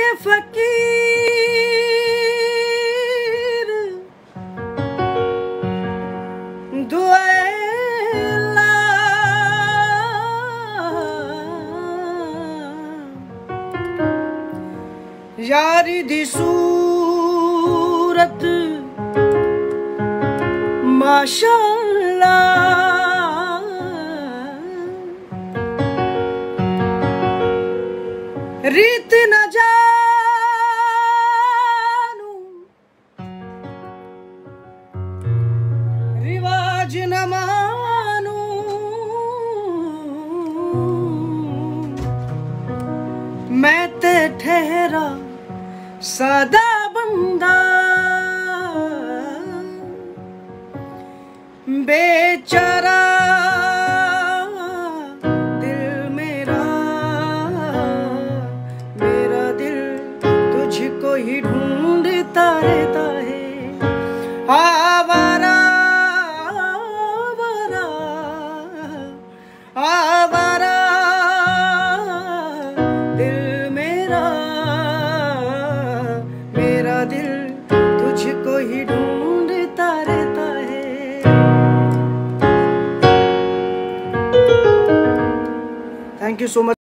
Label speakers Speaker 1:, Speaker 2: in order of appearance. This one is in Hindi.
Speaker 1: फकीर दुआला यारी दी सूरत माशाअल्लाह रीत न जानू रिवाज न मानू मैं ते ठहरा सादा बंदा बेचारा दिल मेरा दिल तुझको ही ढूंढता रहता है आवारा आवारा आवारा दिल मेरा दिल तुझको ही ढूंढता रहता है। Thank you so much.